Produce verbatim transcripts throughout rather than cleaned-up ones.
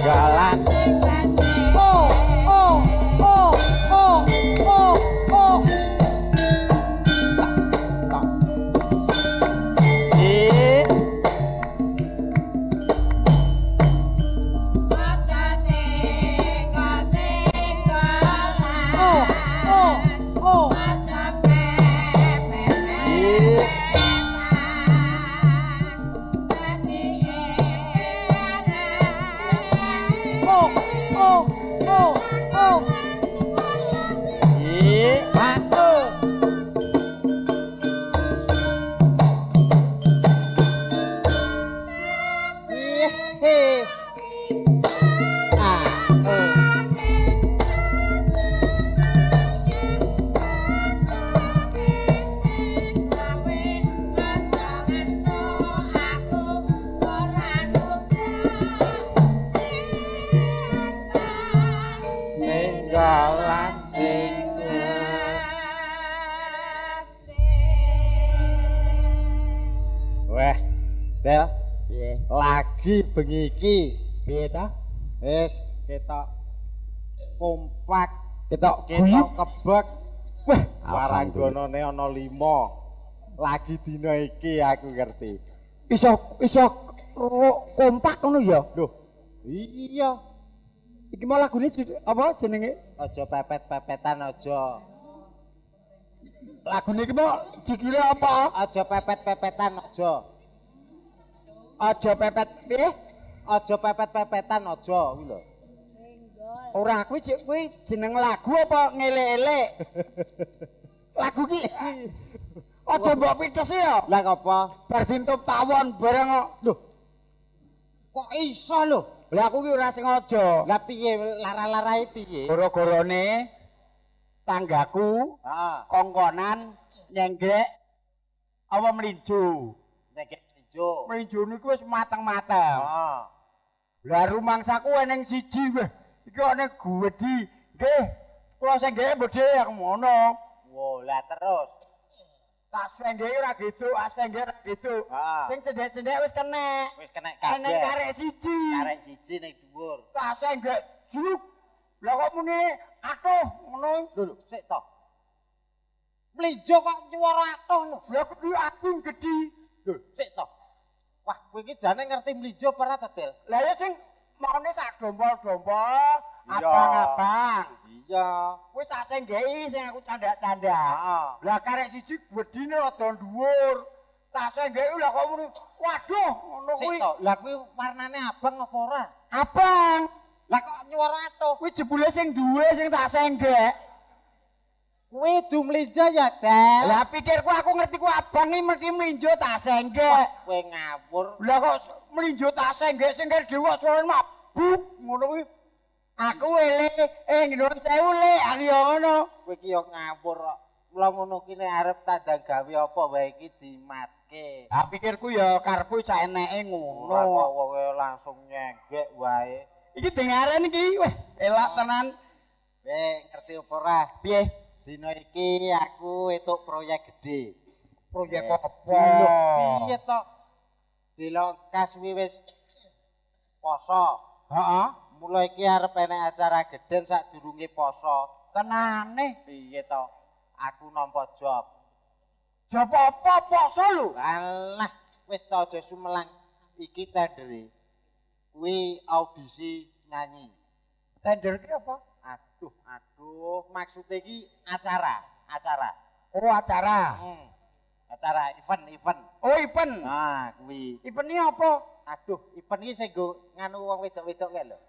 singgalan oh oh oh oh oh oh tak tak eh aja singgal singgalan oh oh oh aja pepe eh oh oh oh oh eh aku eh eh ah oh singgalan singgalan weh Del piye lagi bengi iki piye ta wis ketok kompak ketok ketok kebek wah waranggonane ana lima lagi dina iki aku ngerti iso iso kompak ngono ya lho iya iki mau lagune apa jenenge aja pepet-pepetan aja lagune iki mau judule apa aja pepet-pepetan aja aja pepet piye aja pepet-pepetan aja kuwi lho ora kuwi kuwi jeneng lagu apa ngelek-elek lagu ki aja mbok pitesi ya lah apa bar dintup tawon bareng kok lho kok iso lho lah aku ki ora sengaja. Lah piye lara-larae piye? Gara-garane tanggaku, heeh, kongkonan nyenggek apa mlinjo. Nyenggek mlinjo. Mlinjo niku wis mateng-mateng. Heeh. Lah rumangsaku eneng siji weh. Iki ana gwedhi. Nggih, kula senggeke bodhe aku ngono. Wo, lah terus tak senggeke ora gitu, asengge ora gitu. Sing cendhek-cendhek wis kenek. Wis kenek kabeh. Enek karek siji. Karek siji ning dhuwur. Tak senggek juk. Lah kok muni atuh ngono. Lho, sik to. Mlinjo kok nyuwara atuh lho. Lah kuwi aku gedhi. Lho, sik to. Wah, kowe iki jane ngerti mlinjo apa ora to, Del? Lah ya sing maune sak dompol-dompol, abang-abang. Iya. Wis tak senggeki sing aku candak-candak. Heeh. Lah karek siji gedine rada dhuwur. Tak senggeki lah kok muni, waduh, ngono kuwi. Lah kuwi warnane abang apa ora? Abang. Lah kok nyuwara atuh? Kuwi jebule sing duwe sing tak senggek. Kuwi du mlinjo ya, Del. Lah pikirku aku ngerti ku abang iki mesti mlinjo tak senggek. Kowe ngawur. Lah kok mlinjo tak senggek sing dhewe suarane mabuk ngono kuwi. Aku ele eh nuwun sewu le aku yo ngono. Kowe iki yo ngawur kok. Mula ngono ki nek arep tandang gawe apa wae iki dimatke. Ha pikirku yo karepku saeneke ngono. Ora kok kowe langsung nyenggek wae. Iki dengaren iki weh elak tenan. Weh ngerti apa ora? Piye? Dina iki aku entuk proyek gede. Proyek apa? Piye to? Dilongkas wis poso. Heeh. Mulai iki arep enek acara gedhen sadurunge poso. Tenane piye to? Aku nampa job. Job apa poso lho? Alah, wis to aja sumelang. Iki tendere. Kuwi audisi nyanyi. Tender ki apa? Aduh, aduh, maksudnya iki acara, acara. Oh, acara. Hmm. Acara event, event. Oh, event. Nah, kuwi. Event iki apa? Aduh, event iki sing nggo nganu wong wedok-wedok kae lho.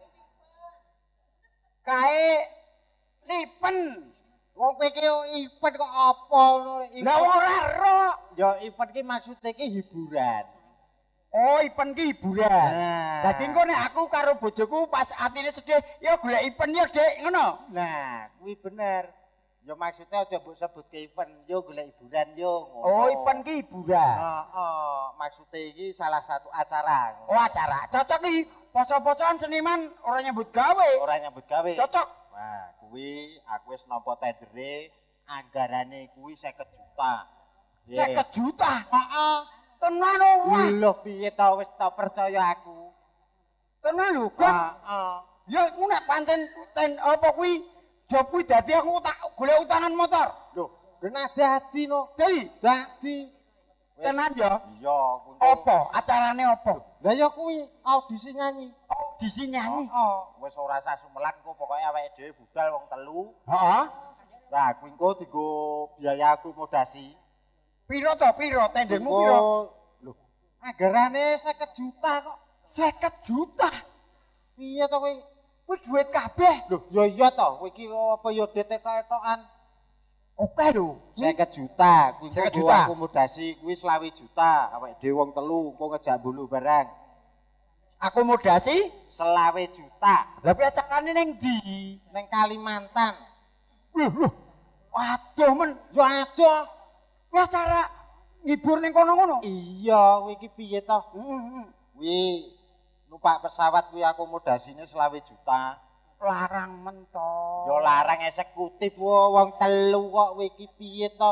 Kae lipen. Wong kowe iki event kok apa ngono? Lah ora ro. Ya event ki maksude ki hiburan. Oh, event ki hiburan. Dadi engko nek aku karo bojoku pas atine sedih, ya golek event ya, Dik, ngono. Nah, kuwi bener. Ya maksudnya aja mbok sebut ke event, yo golek hiburan yo ngono. Oh, event ki hiburan. Heeh, maksude iki salah satu acara. Oh, acara. Cocok iki. Poso-posoan seniman ora nyambut gawe. Ora nyambut gawe. Cocok. Wah, kuwi aku wis nampa tendere, anggarane kuwi seket juta. seket juta? Heeh. Tenan wae. Lho piye to wis to percaya aku. Tenan lho, Gon. Heeh. Ya ku nek pancen ten apa kuwi job kuwi dadi aku tak golek utanan motor. Lho, kena dadi no. Dadi Dadi. tenan ya. Iya, kuwi. Apa? Acarane apa? Lah ya kuwi audisi nyanyi. Audisi nyanyi. Heeh. Wis ora usah sumelang kok pokoke awake dhewe budal wong telu. Heeh. Lah kuwi engko dienggo biaya akomodasi. Piro to? Piro tendengmu Engko, piro? lho, anggarane seket juta kok. seket juta. Piye to kowe? Kuwi duit kabeh. Lho, ya iya to, kowe iki apa ya detek-etokan? Oke lho. seket juta, kuwi seket engko juta. akomodasi kuwi selawe juta, awake dhewe wong telu engko ngejak bulu barang. Akomodasi Selawe juta lha kuwi acarane ning ndi? ning Kalimantan. Lho lho. Waduh men, Yo adoh. kuwi acara ngibur ning kono-kono. Iya, kowe iki piye to? Heeh. Kuwi numpak pesawat kuwi akomodasine selawe juta. Larang men to. Yo larang eksekutif wo, wong telu kok kowe iki piye to?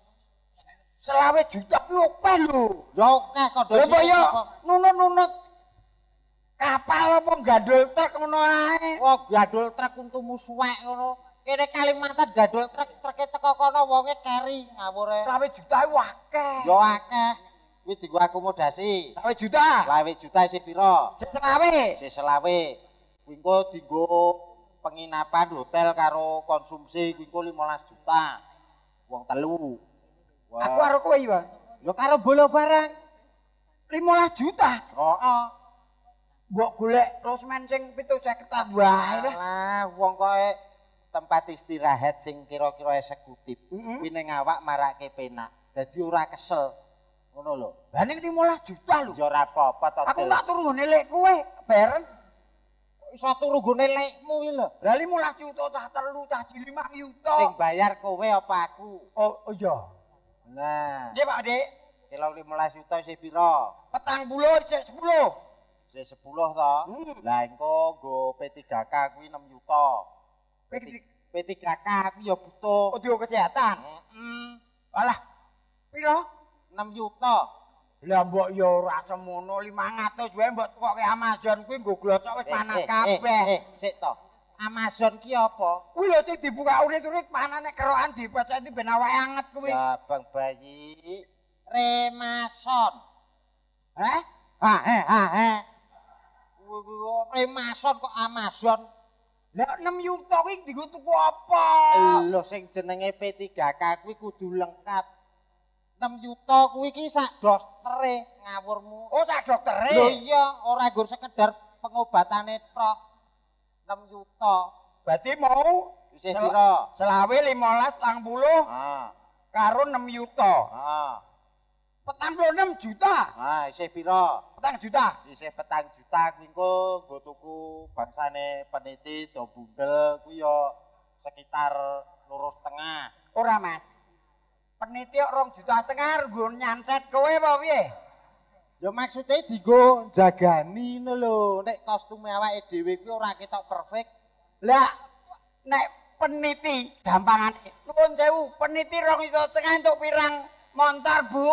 Selawe juta kuwi oke lho. Yo akeh kok Lha apa ya nunut-nunut kapal apa gandul truk ngono ae. Wah, gadul truk untumu suwek ngono. Kene Kalimantan gadul truk, truke teko kono wonge keri ngawure. Selawe juta kuwi akeh. Yo akeh. Kuwi dienggo akomodasi. Selawe juta. Selawe juta isih pira? Sik selawe. Isih selawe. Kuwi engko dienggo penginapan hotel karo konsumsi kuwi engko limolas juta. Wong telu. Wah. Aku karo kowe ya. Yo karo bolo barang. limolas juta. Heeh. Mbok golek losmen sing pitu seket wae lah. Alah, wong koe tempat istirahat sing kira-kira eksekutif. Heeh. Kuwi ning awak marake penak. Dadi ora kesel. Ngono lho. Lah ning limolas juta lho. Ya ora apa-apa to. Aku Del. tak turu ngene lek kowe beren. Iso turu gone lekmu iki lho. Lah limolas juta cah telu cah lima yuta. Sing bayar kowe apa aku? Oh, oh iya. Nah, Nggih Pak Dik. kilo limolas juta isih pira? Petang puluh sik sepuluh. Isih sepuluh to. Hmm. Lah engko nggo P tiga K kuwi enam juta. P tiga K kuwi ya butuh. Audio kesehatan. Heeh. Alah. Piro? enam juta. Lah mbok ya ora semono lima ratus wae mbok tukoke Amazon kuwi nggo glosok wis panas kabeh. Eh, eh, sik to. Amazon ki apa? Kuwi lho sing dibuka urit-urit panane kerokan dipeceti ben awake anget kuwi. Jabang bayi Remason. Heh? Ha he ha he. Remason kok Amazon. Lah enam juta kuwi dienggo tuku apa? Lho sing jenenge P tiga K kuwi kudu lengkap. enam juta kuwi ki sak doktere ngawurmu. Oh, sak doktere. Lho iya, ora nggo sekedar pengobatane tok. enam juta. Berarti mau Isih sel- pira? selawe limolas tang puluh Ha. karo enam juta. Ha. Petang puluh enam juta. Ha, isih pira? Petang juta. Isih petang juta kuwi engko nggo tuku bangsane peniti do bundel kuwi ya sekitar lurus tengah. Ora Mas. Peniti kok rong juta setengah nggo nyantet kowe apa piye? Ya maksudnya dienggo jagani ngono lho. Nek kostume awake dhewe kuwi ora ketok perfect. Lah nek peniti gampangane. Nuwun sewu, peniti rong juta setengah entuk pirang montor, Bu?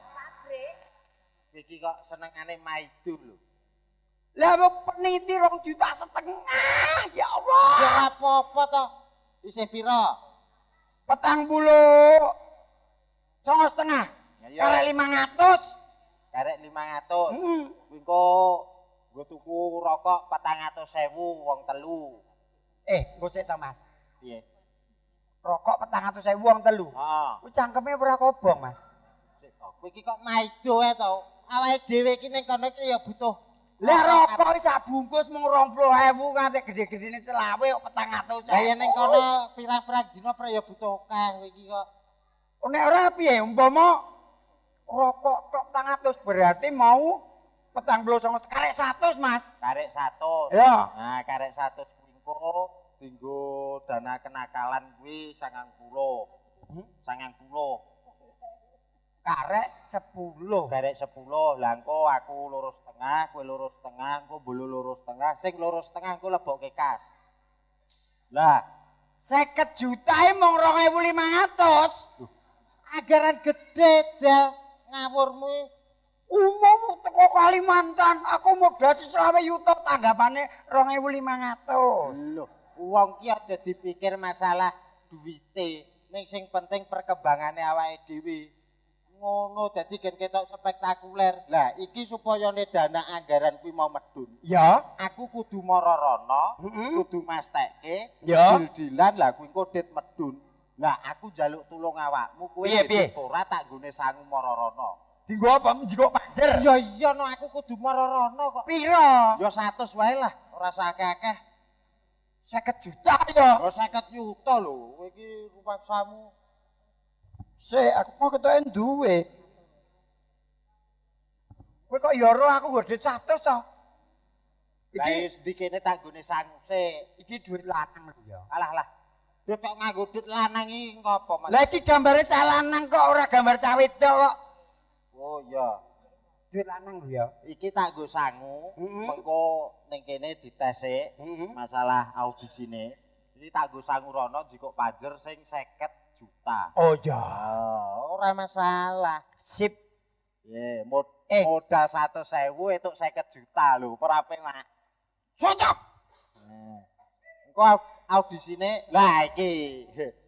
Iki kok senengane maido lho. Lah kok peniti rong juta setengah. Ya Allah. Ya ora apa-apa to. Isih pira? Petang puluh songo setengah. Ya, ya. Karek lima ratus. Karek lima ratus. Hmm. Kuwi engko nggo tuku rokok patang atus ewu wong telu. Eh, engko sik ta Mas. Piye? Rokok petang atus ewu wong telu. Heeh. Kuwi cangkeme ora kobong, Mas. Sik to. Kowe iki kok maido ae to. Awake dhewe iki ning kono iki ya butuh. Lah rokok iki sak bungkus mung rong puluh ewu nganti gede-gedene selawe kok petang atus. Lah yen ning kono pirang-pirang dina pra ya butuh akeh kowe iki kok. Oh, nek ora piye umpama rokok tok petang atus berarti mau petang puluh songo karek seratus, Mas. Karek seratus. Ya. Nah, karek seratus kuwi engko dienggo dana kenakalan kuwi sangang puluh. Hmm? sangang puluh. Karek sepuluh. Karek sepuluh. Lah engko aku lurus tengah, kowe lurus tengah, engko bulu lurus tengah, sing lurus tengah engko lebokke kas. Lah, seket juta e mung rong ewu lima ratus. anggaran gede dal ngawurmu. Umum teko Kalimantan, akomodasi selawe yuta tanggapane dua ribu lima ratus. Loh, wong ki aja dipikir masalah duwite, ning sing penting perkembangane awake dhewe. Ngono dadi gen ketok spektakuler. Lah iki supaya dana anggaran kuwi mau medun. Ya, Aku kudu mara rono, Mm-mm. kudu mastekke, Ya. dil-dilan lah kuwi engko dit medun. Lah aku njaluk tulung awakmu kuwi Piye, piye? ora tak nggone sangu mara rono. dinggo apa njiko panjer? Ya iya no aku kudu mara rono kok. Piro? Ya seratus wae lah, ora sakeh-akeh. seket juta ya. Ya seket yuta lho, kowe iki rumaksamu. Sik, aku mau ketoken duwe. Kowe kok ya ora aku nggo duit seratus to? Lah Iki wis dikene tak nggone sangu sik. iki duit lanang lho ya. Alah lah. Yo kok nganggo duit lanang iki ngopo, Mas? Lah iki gambare cah lanang kok ora gambar cah wedok kok. Oh iya. Duit lanang lho ya. Iki tak nggo sangu, Mm-mm. mengko ning kene ditesik Mm-mm. masalah audisine. Iki tak nggo sangu rono jiko panjer sing seket juta. Oh ya. Oh, ora masalah. Sip. Ye, mod Eh. modal seratus ribu entuk seket juta lho, ora penak. Cocok. Nah. Engko au- audisine lah iki.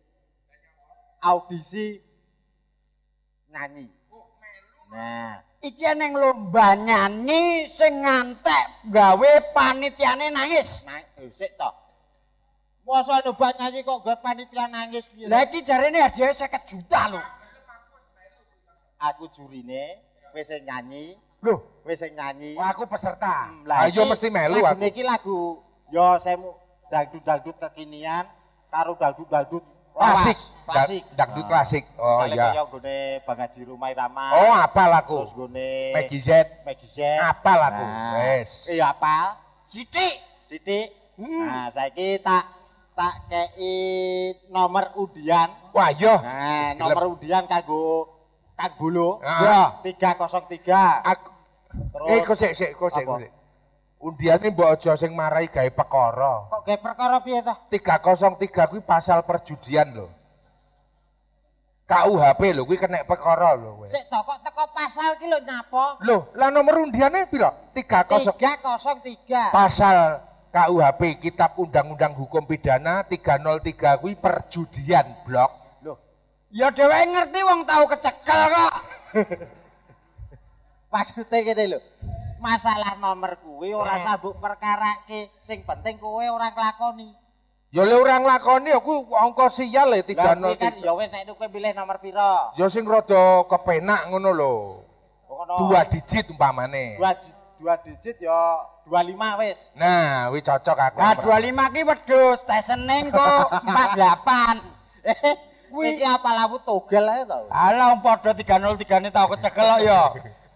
Audisi nyanyi. Nah, Iki neng lomba nyanyi sing ngantek gawe panitiane nangis. nang eh, sik to. Masa nyoba nyanyi kok gue panitia nangis piye? Lah iki jarene hadiah seket juta lho. Aku jurine, kowe sing nyanyi, Lho, kowe sing nyanyi. aku peserta. Hmm, lah Ayo iki mesti melu lagu aku. Niki lagu yo semu dangdut-dangdut kekinian karo dangdut-dangdut Klasik, lawas, klasik. Da- dangdut Nah, klasik. Oh misalnya iya. kaya nggone Bang Haji Rumah Irama. Oh apal aku. Terus nggone Maggie Z. Maggie Z. Apal aku. Nah, Wes. Iya apal. Sithik. Sithik. Hmm. Nah, saiki tak tak kei nomor undian. Wah iya. Nah, Wis nomor gelem. undian kanggo Kang Bolo. Ah. tiga nol tiga. Aku Terus Eh kok sik sik kok sik Apa? kok sik. Undiane mbok aja sing marai gawe perkara. kok gawe perkara piye to? tiga nol tiga kuwi pasal perjudian lho. K U H P lho kuwi kena perkara lho kowe. Sik to kok teko pasal ki lho nyapa? Lho, lah nomor undiane piro? tiga nol tiga nol tiga. pasal K U H P Kitab Undang-Undang Hukum Pidana tiga nol tiga kuwi perjudian blok. Loh, Ya dheweke ngerti wong tau kecekel kok. maksudnya gitu lho. Masalah nomor kuwi ora sabuk perkarake, sing penting kowe ora nglakoni. Ya le ora nglakoni aku angka sial le tiga Lah nol kuwi kan tiga. ya wis nek kowe pilih nomor pira? Ya sing rada kepenak ngono lho. Oh, ngono. Dua digit umpamane. dua, ji- dua digit ya dua puluh lima wis. Nah, kuwi cocok aku. Nah dua puluh lima ki wedhus, teseneng kok empat puluh delapan. Eh, kuwi iki apa lawu togel ae to. Alah wong padha tiga nol tiga ne tau kecekel kok ya.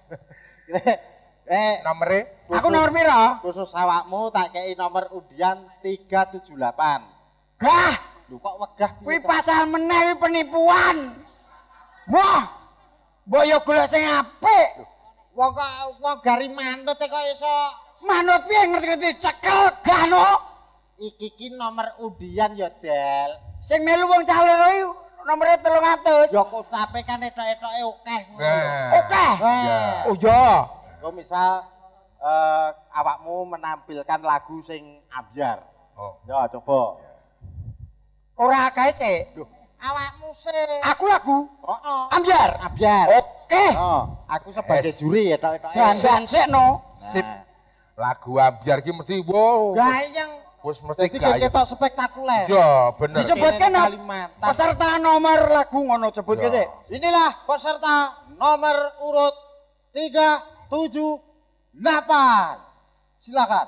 Eh, Nomere Aku nomor pira? khusus awakmu tak kei nomor undian tiga tujuh delapan. Gah, Lho kok wegah piye kuwi to? pasal meneh kuwi penipuan. Wah. Mbok yo golek sing apik. Wong kok wong gari manut e kok iso Manut piye ngerti-ngerti cekel gah no. iki ki nomor undian ya Del. Sing melu wong calon kuwi nomere telung atus. Ya kocape kan etok-etoke akeh ngono. Nah. Oke. Nah, Oh ya. kok misal eh, awakmu menampilkan lagu sing ambyar. Oh. Ya coba. Ora kae sik. Loh, awakmu sih. Aku lagu Heeh. ambyar. Ambyar. Oke. Oh, aku sebagai Yes. juri etok-etoke. Dandan sik no. Sip. Lagu ambyar ki mesti wow. Gayeng. Wis mesti Jadi kayak gaya. ketok spektakuler. Ya, bener. Disebutkan Kene apa? Kalimantan. Peserta nomor lagu ngono sebutke Ya. sik. Inilah peserta nomor urut tiga tujuh delapan. Silakan.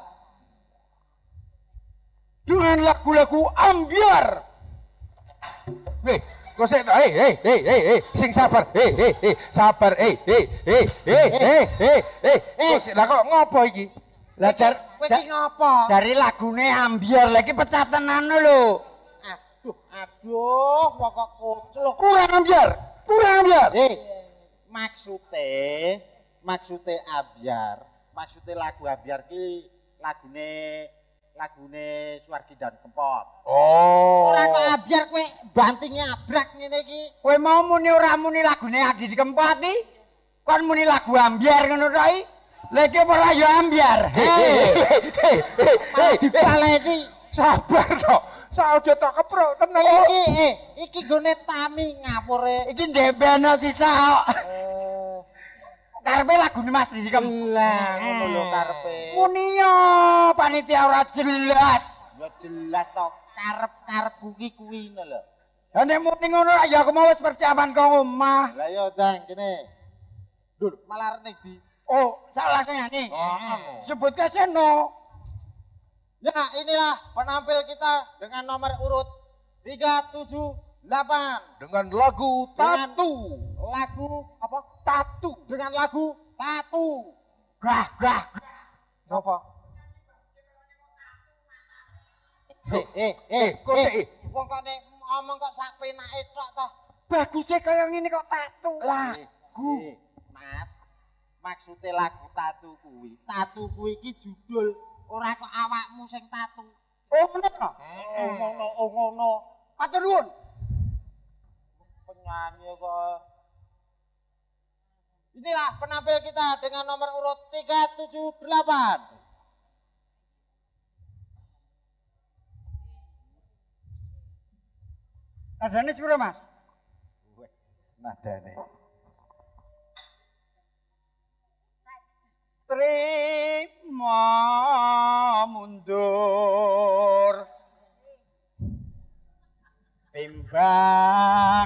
Dengan lagu-lagu ambyar. Hei, kok sik hei hei hei hei hei sing sabar. Hei hei hei sabar. Hei hei hei hei hei hei hei. Kok sik lah kok ngopo iki? Lah jar Kowe jar- iki ngopo? jari lagune ambyar lagi pecatenan lho. Aduh, aduh, kok kok kucluk. Kurang ambyar. Kurang ambyar. Eh, maksude, maksude ambyar, maksude lagu ambyar ki lagune lagune Suwargi dan Kempot. Oh. Ora kok ambyar kowe bantinge abrak ngene iki. Kowe mau muni ora muni lagune Adi Kempot iki? kon muni lagu ambiar ngono to i. Lha iki ora ya ambiar. Hei, dipaleni. Sabar tok. Saojo tok keprok tenan. Iki eh iki gone tami ngapure. Iki ndembeno sisa kok. Karepe lagune Mas Dikem. Lah ngono lho karepe. Muni yo panitia ora jelas. Ya jelas to karep-karepku ki kuwi ngono lho. Lah nek muni ngono ya aku mau wis persiapan kok omah. Lah yo Dang kene. Dur, malah ning di. Oh, salah nyanyi. Oh. Sebut ke seno. Ya, inilah penampil kita dengan nomor urut tiga tujuh delapan Dengan lagu Dengan Tatu. lagu apa? Tatu. Dengan lagu Tatu. Grah grah. Apa? Eh, eh, Eh, kok sik, eh? Wong kok nek ngomong kok sak penake tok toh. Bagusnya kaya ngene kok tatu. Lagu. Mas, maksudnya lagu Tatu kuwi. Tatu kuwi iki judul, ora kok awakmu sing tatu. Oh, bener to? Oh ngono, oh ngono. Matur nuwun. Penyanyi kok. Inilah penampil kita dengan nomor urut tiga tujuh delapan. Nadane sepiro, Mas? Nadane. Terima mundur timbang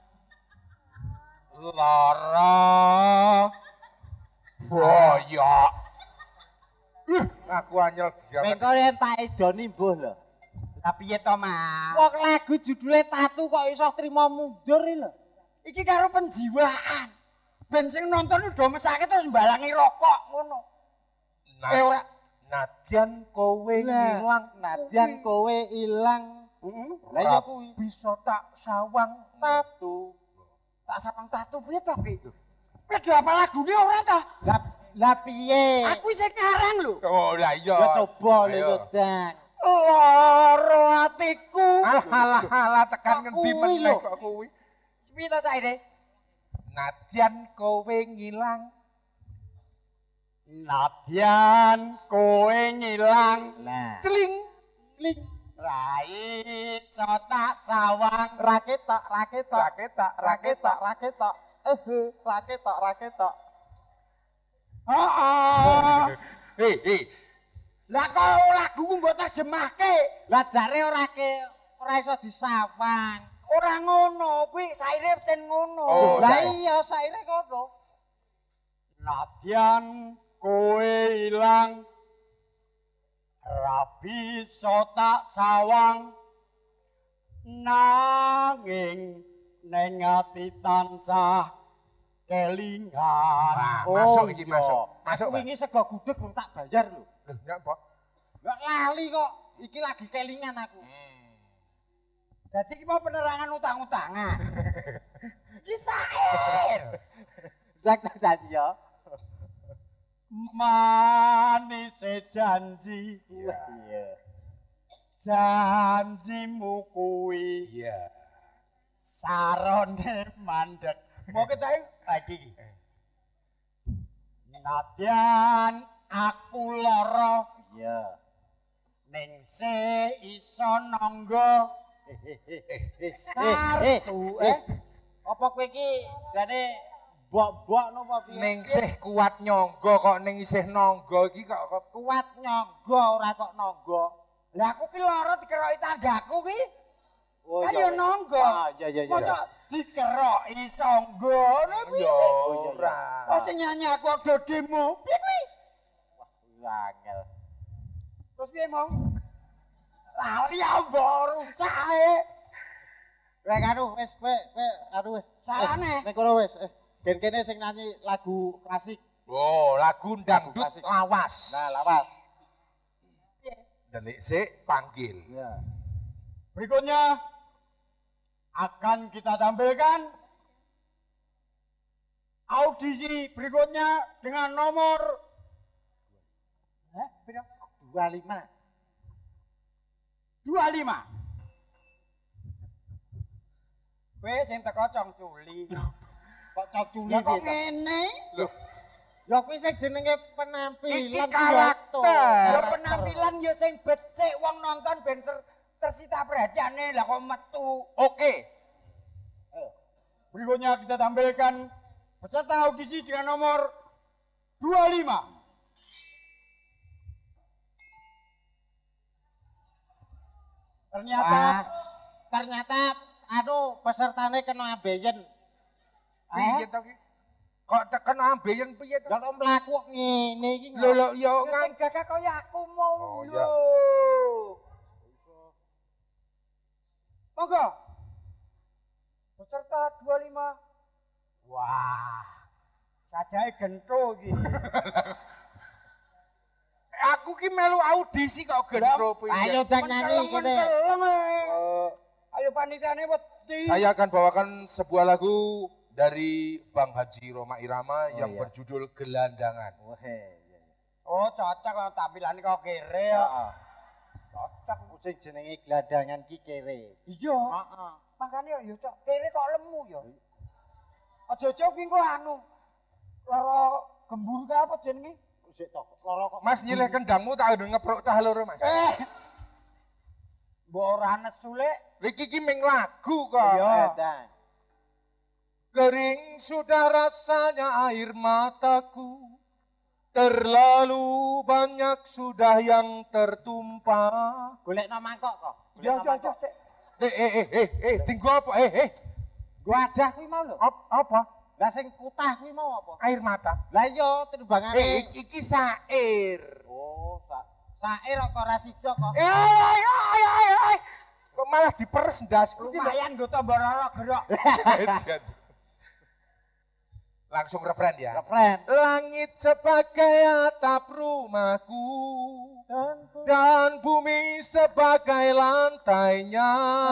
lara Boyok. Uh, aku anyel bisa. Mengko yen tak edoni mbuh lho. tapi ya to, Mas. Wong lagu judule Tatu kok iso trimo mundur lho. Iki karo penjiwaan. Ben sing nonton udah mesake terus mbalangi rokok ngono. Nah, Eh ora. Nadyan kowe ngilang. Nadyan kowe ilang. Heeh. Lah iya kuwi Bisa tak sawang. Tatu. Tak sapang tatu piye to, Ki? Kuwi apa lagune ora to? Lah lah piye? Aku sing ngarang lho. Oh, lah iya. Ya coba lho Ayo. yo Dang. Loro atiku. Alah, alah, tekan Kok ngendi kuwi meneh lho? kok kuwi. Piye to saire? Nadyan kowe ngilang. Nadyan kowe ngilang. Nah, Celing. cling. Rai sotak sawang. Raketok, raketok. Raketak, Raketok, raketok. Eh, raketok, raketok. Heeh. Hei, hei. Lah kok laguku mbok terjemahke? Lah jare ora ke ora iso disawang. Ora ngono, kuwi saire sen ngono. Oh, Lah sae. iya saire kono. Nadyan kowe ilang. Rabi sotak sawang. Nanging neng ati tansah kelingan. Nah, masuk iki iya. masuk. Masuk. Aku wingi sego gudeg belum tak bayar lho. Loh, enggak, Pak. Lah lali kok. Iki lagi kelingan aku. Jadi iki mau penerangan utang-utangan. Iki sair. Dak tak tadi ya. Manis janji. Iya. Janjimu kuwi Iya. sarone mandek. Mau kita lagi. Nadyan aku lara Iya. ning se iso nangga Eh, eh, eh, eh, sartu eh, apa kowe iki jane mbok-mbok napa piye? Ning sih kuat nyangga kok ning isih nangga iki kok kok Kuat nyangga ora kok nangga. Lah aku ki lara dikeroki tanggaku ki. Oh Kan yo nangga. Ah, iya iya iya. Masa dikeroki sangga ngono kuwi. yo iya. ora. Oh sing nyanyi aku ada demo. Piye kuwi? Wah, angel. Terus piye mong? Lali ambok rusak e. Wes anu wis kowe kowe anu wis. Salahne. Eh, ning kono wis. Eh, ben kene sing nyanyi lagu klasik. Oh, lagu dangdut Klasik. lawas. Nah, lawas. Delik sik panggil. Ya. Berikutnya akan kita tampilkan audisi berikutnya dengan nomor eh, pira? dua puluh lima. dua puluh lima. Kowe sing teko cong culi. Kok coculi Ya kok piye? ngene? Loh, Ya kuwi sing jenenge penampilan. Iki Piye karakter. to? Ya Karakter. penampilan ya sing becik wong nonton ben ter, tersita perhatiannya lah kok metu. oke. Ayo. Berikutnya kita tampilkan peserta audisi dengan nomor dua puluh lima. Ternyata Wah, ternyata aduh pesertane kena ambeien. Piye to ki? Kok tekan ambeien piye to? Lah kok mlaku kok ngene iki. Lho lho ya ya ngang. sing gagah kaya aku mau Oh, lho. iya. Monggo. Peserta dua puluh lima. Wah. Sajae gento iki. Aku ki melu audisi kok gendro piye. Ayo dan nyanyi kene. Menteleng, eh. Eh, Ayo panitiane wedi. Saya akan bawakan sebuah lagu dari Bang Haji Roma Irama Oh, yang iya. berjudul Gelandangan. Wah, iya. Oh, cocok kalau tampilan kok kere ya. Heeh. Cocok. Sing jenenge gelandangan ki kere. Iya. Heeh. Makane ya cok kere kok lemu ya. Aja-aja ki engko anu. Lara gembur ka apa jenenge? Sik to, lara kok. Mas nyilih kendangmu tak ada ngeprok cah loro Mas. Eh. Mbok ora nesu lek. Iki ki ming lagu kok. Iya. Dan Kering sudah rasanya air mataku. Terlalu banyak sudah yang tertumpah. golekno mangkok kok. Ya Golekno ya ya mangkok. sik. Eh eh eh eh eh tinggu apa? Eh eh Wadah kuwi mau lho. Ap- apa? Lah sing kutah kuwi mau apa? Air mata. Lah iya timbangane. Eh iki, iki sair. Oh, sak sair kok ora sida kok. Eh ay ay ay ay. Kok malah diperes ndasku ki lho. Lumayan nggo tambah lara gerok. Langsung referen ya. Refren. Langit sebagai atap rumahku dan bumi sebagai lantainya.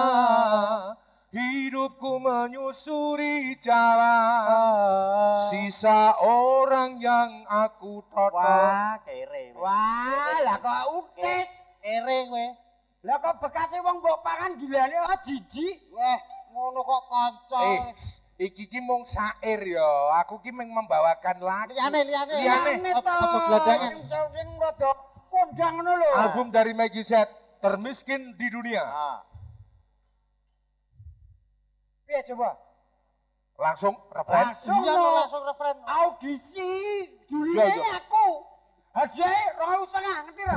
Hidupku menyusuri jalan sisa orang yang aku totok. Wah, kere. Wah, lah kok utis. Kere kowe. Lah kok bekase wong mbok pangan gilane ah jijik. Weh, ngono kok kanca. Eh, iki ki mung sair ya. Aku ki mung membawakan lagu. Liyane liyane. Liyane. Ojo ojo gladangan. Sing rada kondang ngono lho. Album dari Maggie Z, Termiskin di Dunia. Ah. Piye coba? Langsung referen. Langsung Iya no. langsung refren. Audisi Iya, jurine iya. aku. Hargae dua ribu setengah ngerti ra?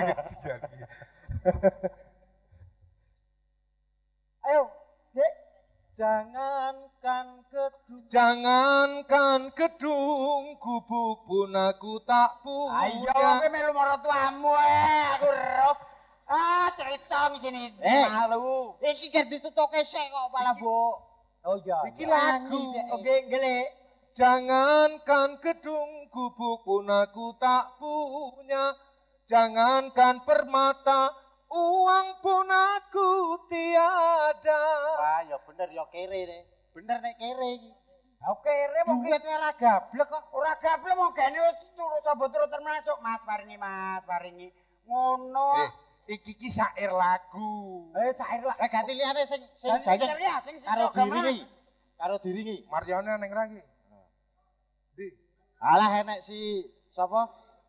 Ayo, Dek. Jangankan gedung. Jangankan gedung gubuk pun aku tak Ayo, punya. kowe melu marang tuamu eh, aku roh. Ah, cerita di sini Eh. malu. Iki kan ditutuke sik kok pala, Bu. Oh iya. Iki iya. lagu. Oke, gele. Jangankan gedung gubuk pun aku tak punya. Jangankan permata uang pun aku tiada. Wah, ya bener ya kere nih. Bener nek kere iki. Oke, re mau Duit wae ora gablek kok. ora gablek mau gane wis turu coba turu termasuk Mas paringi Mas paringi. Ngono. Eh, iki ki syair lagu. Eh, sair lah. Lah ganti liyane sing sing Ganti gayeng liya, sing karo sisa gamelan. diringi. Karo diringi. Mariana neng lagi. Di. Alah enek si sapa?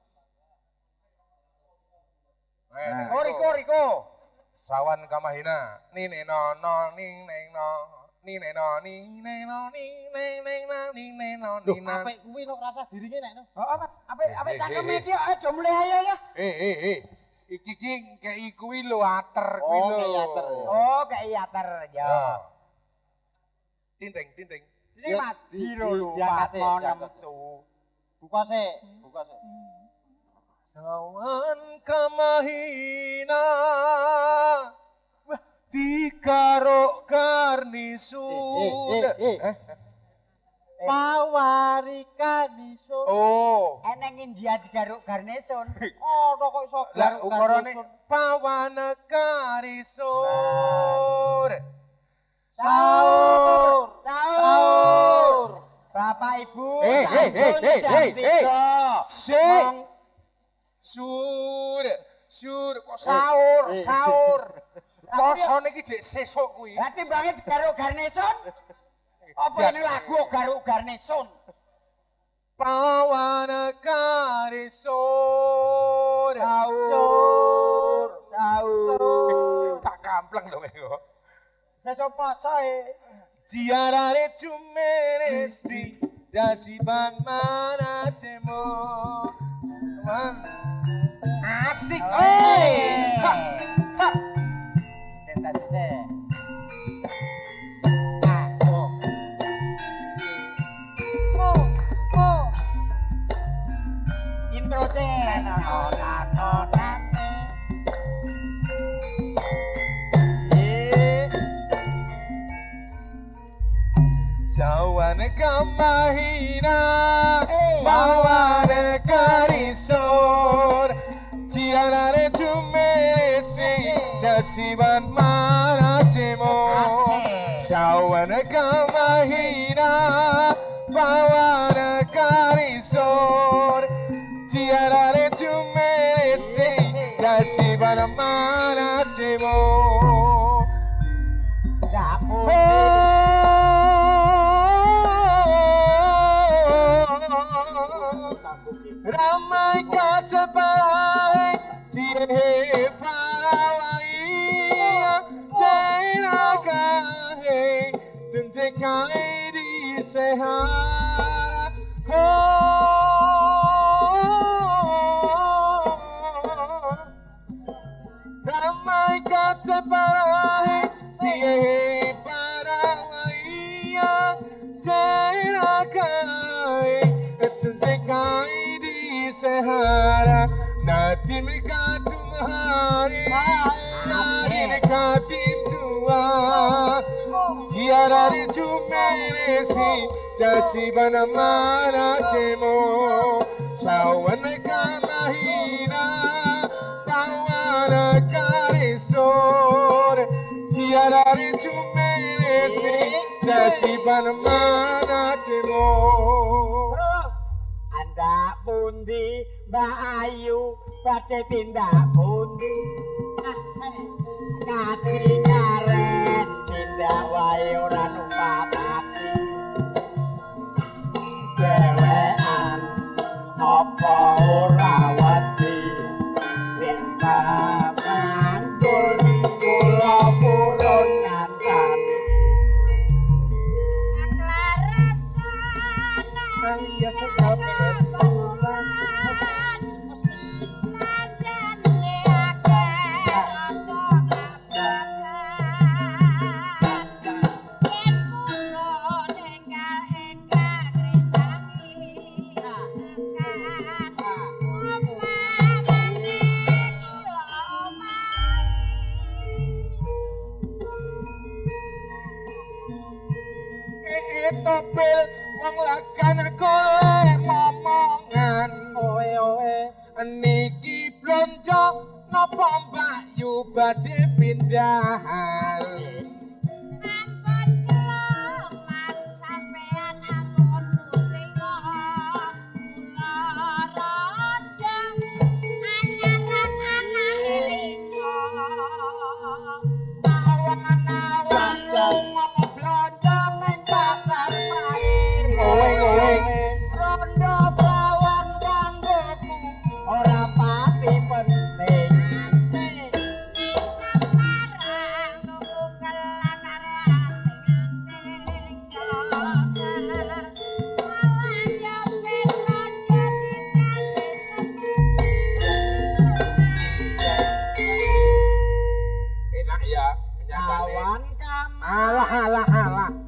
Eh, Oh, Riko, Riko. Sawan Kamahina. Nine no no ning neng no. Nine no ning neng no ning neng neng no ning neng no Loh, ning no. apik kuwi nok rasa diringi nek no. Oh, Mas, apa apa Eh, eh, cangkem eh, iki aja mulai ayo ya. Eh eh eh. Iki ki kei kuwi lho ater kuwi Oh, lho. kei ater, ya. Oh, kayak iater ya. Ya. Tinteng tinteng. Ini Ya, Mas di- Jiro di- lho, diangkat Pak sih, mau diangkat. nemtu. Buka sik, buka sik. Sawan Kamahina. Dikarok garnisun. Eh, eh, eh, eh. Pawarikan iso. Oh. Eneng India digaruk garneson. Oh, kok iso Lah garuk ukurane garuk. pawana karisur. Sahur. Sahur. Bapak Ibu, Eh, eh, sampun eh, eh, jam eh, tiga. eh. Sik. Mong- Sur, sur kok sahur, Eh, eh. sahur. Posone iki jek sesuk kuwi. Lah timbange digaruk garneson. Apa ini lagu ugar-ugarne Sun? Pawana karisor. Sahur, sahur. Tak kampleng dong iku. Sesuk poso e. Jiarare cumeresi jasiban mana cemo. Asik. Eh. Ha. Ha. Kita se. Intro se. Nona nona. Sawane kamahina bawane karisor ciarare cumeresi jasiban mana cemo sawane kamahina bawane karisor ciarare cumeresi jasiban mana cemo Ramai kasepai Cihe parawai Cina kahe Tunce kai di sehara Ramai kasepai Cihe parawai Cina kahe Tunce kai sehara nadim ka tumhare nadim ka tua jiarare chumere si jasiban mana cemo sawan ka mahina pawana karisor jiarare chumere si jasiban mana cemo. Tindak pundi Mbak Ayu badhe tindak pundi Kadri karen tindak wae ora numpatati Dewean apa ora wedi Lintang mantul kula purun ngantan Ya sedap topel wong lakana golek momongan Oe oe niki blonjo napa Mbak Yu badhe pindahan Ampun kula Mas sampean ampun kucinga kula rada anyaran anak elingo awan-awan lunga blonjo ning pasar pair Oe oe rondo bawang kanggoku ora pati penting ning Semarang tuku kelang karo anting-anting jasa malah yo ben rondo enak ya kenyataan awan kam alah alah alah